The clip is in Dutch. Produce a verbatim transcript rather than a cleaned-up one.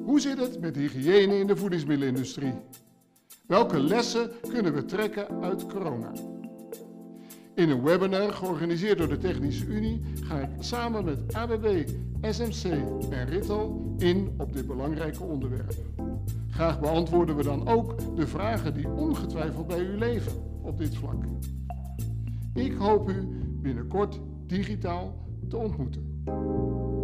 Hoe zit het met hygiëne in de voedingsmiddelenindustrie? Welke lessen kunnen we trekken uit corona? In een webinar georganiseerd door de Technische Unie ga ik samen met A B B, S M C en Rittal in op dit belangrijke onderwerp. Graag beantwoorden we dan ook de vragen die ongetwijfeld bij u leven op dit vlak. Ik hoop u binnenkort digitaal te ontmoeten.